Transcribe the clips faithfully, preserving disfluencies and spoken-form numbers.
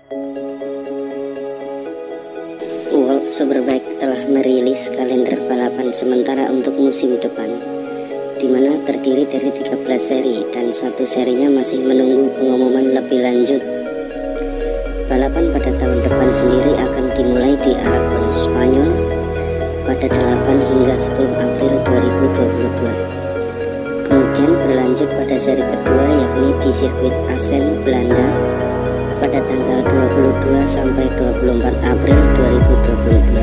World Superbike telah merilis kalender balapan sementara untuk musim depan, di mana terdiri dari tiga belas seri dan satu serinya masih menunggu pengumuman lebih lanjut. Balapan pada tahun depan sendiri akan dimulai di Aragon, Spanyol pada delapan hingga sepuluh April dua ribu dua puluh dua. Kemudian berlanjut pada seri kedua yakni di sirkuit Assen, Belanda pada tanggal dua puluh dua sampai dua puluh empat April dua ribu dua puluh dua.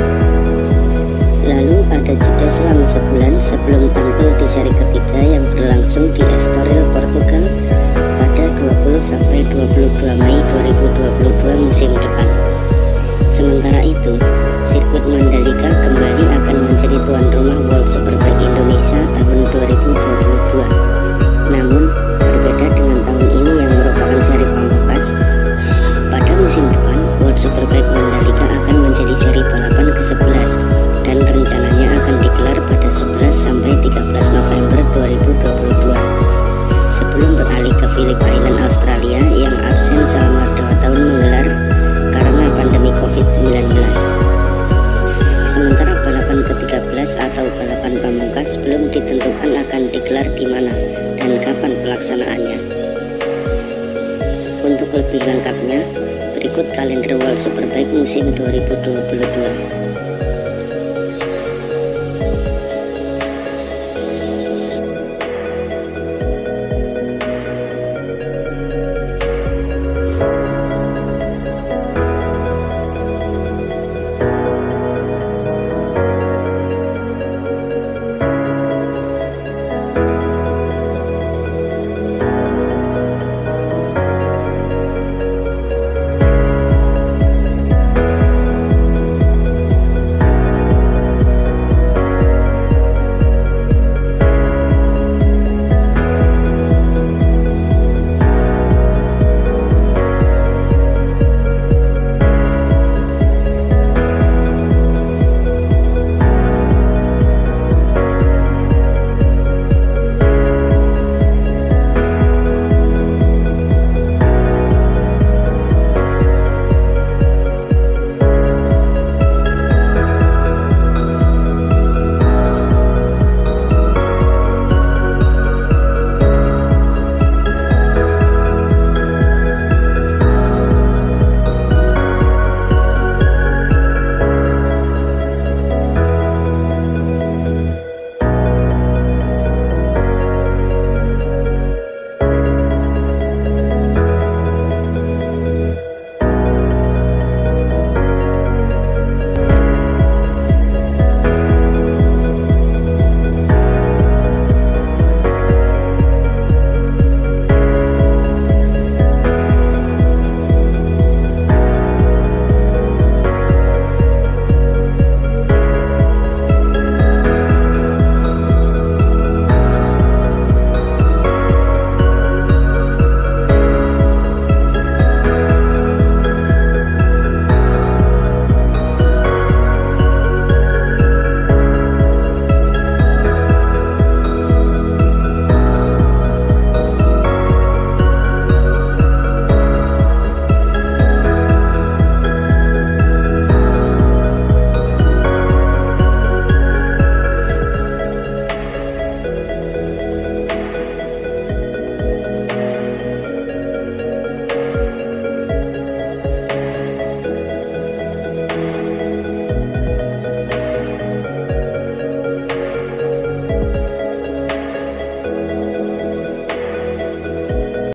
Lalu ada jeda selama sebulan sebelum tampil di seri ketiga yang berlangsung di Estoril, Portugal pada dua puluh sampai dua puluh dua Mei dua ribu dua puluh dua musim depan. Sementara itu, sirkuit Mandalika kembali akan menjadi tuan rumah World Superbike Indonesia tahun dua ribu dua puluh dua. Namun, berbeda dengan tahun ini yang merupakan seri pamungkas, pada musim depan World Superbike Mandalika akan menjadi seri balapan ke sebelas dan rencananya akan digelar pada sebelas sampai tiga belas November dua ribu dua puluh dua. Sebelum beralih ke Phillip Island, Australia yang absen selama dua tahun menggelar karena pandemi covid sembilan belas. Sementara balapan ke tiga belas atau balapan pamungkas belum ditentukan akan digelar di mana dan kapan pelaksanaannya. Untuk lebih lengkapnya, berikut kalender World Superbike musim dua ribu dua puluh dua.